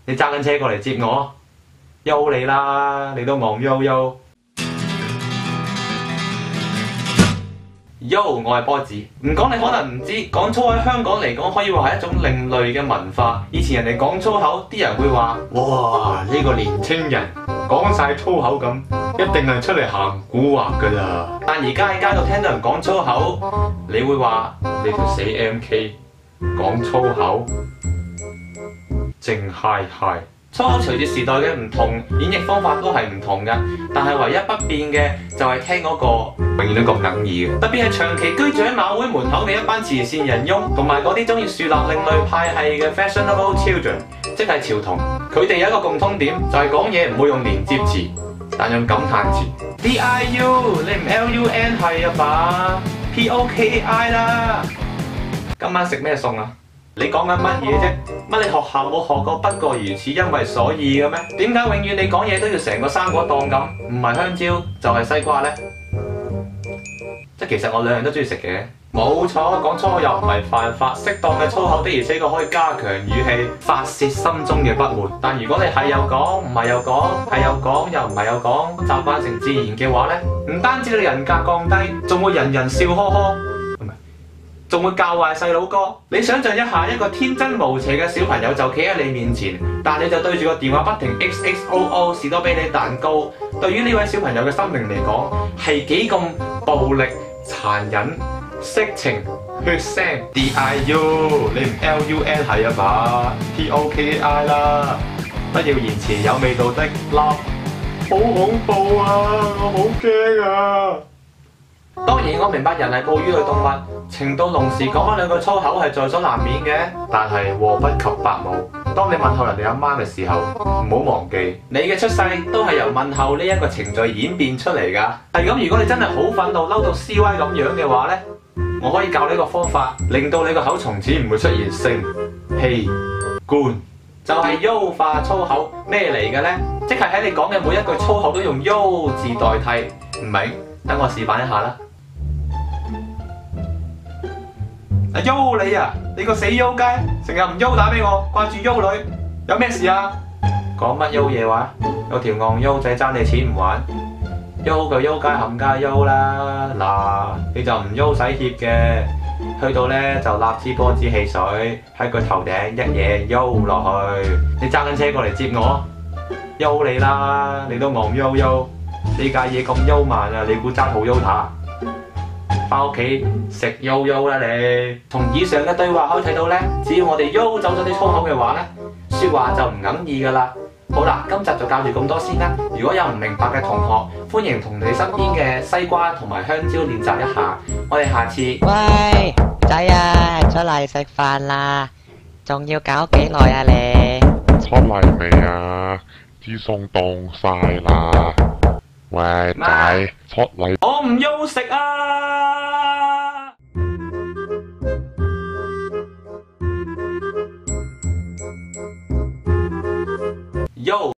你揸緊車過嚟接我，休你啦，你都戇悠悠。我係波子，唔講你可能唔知，講粗喺香港嚟講可以話係一種另類嘅文化。以前人哋講粗口，啲人會話：哇，呢個年青人講晒粗口咁，一定係出嚟行蠱惑㗎啦。但而家喺街度聽到人講粗口，你會話你條死 MK 講粗口，正嗨嗨。粗口隨住時代嘅唔同，演繹方法都係唔同嘅，但係唯一不變嘅就係聽嗰個永遠都咁哽耳嘅。特別係長期居住喺馬會門口嘅一班慈善人翁，同埋嗰啲中意樹立另類派系嘅 fashionable children， 即係潮童。佢哋有一個共通點，就係講嘢唔會用連接詞，但用感嘆詞。DIU， 你唔 LUN 係啊吧？POKI 啦。今晚食咩餸啊？你講緊乜嘢啫？乜你學校冇學過不過如此因為所以嘅咩？點解永遠你講嘢都要成個生果檔咁？唔係香蕉就係西瓜呢？即係其實我兩樣都中意食嘅。冇錯，講粗口又唔係犯法，適當嘅粗口的而且確可以加強語氣，發泄心中嘅不滿。但如果你係又講，唔係又講，係又講又唔係又講，習慣成自然嘅話呢，唔單止你人格降低，仲會人人笑呵呵。仲會教壞細佬哥。你想象一下，一個天真無邪嘅小朋友就企喺你面前，但你就對住個電話不停 XXOO 士多啤梨蛋糕。對於呢位小朋友嘅心靈嚟講，係幾咁暴力、殘忍、色情、血腥。DIU， 你唔 LUN 係啊吧？POKI 啦，不要言辭有味道的 love。好恐怖啊！我好驚啊！當然我明白人係哺乳類動物，情到濃時講翻兩句粗口係在所難免嘅。但係禍不及百母，當你問候人哋阿媽嘅時候，唔好忘記你嘅出世都係由問候呢一個程序演變出嚟㗎。係咁，如果你真係好憤怒嬲到 CY 咁樣嘅話呢，我可以教你個方法，令到你個口從此唔會出現性、氣、官，就係優化粗口。咩嚟嘅呢？即係喺你講嘅每一句粗口都用優字代替。唔明？等我示範一下啦。喐你啊！你個死喐街，成日唔喐打俾我，掛住喐女，有咩事啊？講乜喐嘢話？有條戇喐仔爭你錢唔還，喐就喐街冚家喐啦！嗱，你就唔喐使怯嘅，去到呢就立支波子汽水喺佢頭頂一嘢喐落去。你揸緊車過嚟接我，喐你啦！你都戇喐喐，呢架嘢咁喐慢啊！你估揸套喐塔？返屋企食悠悠啦你！從以上嘅對話可以睇到呢，只要我哋喐走咗啲粗口嘅話呢，說話就唔哽耳噶啦。好啦，今集就教住咁多先啦。如果有唔明白嘅同學，歡迎同你身邊嘅西瓜同埋香蕉練習一下。我哋下次。 喂，仔啊，出嚟食飯啦！仲要搞幾耐啊你？ 出嚟未啊？啲餸凍晒啦！喂，仔，出嚟！ 我唔休食啊！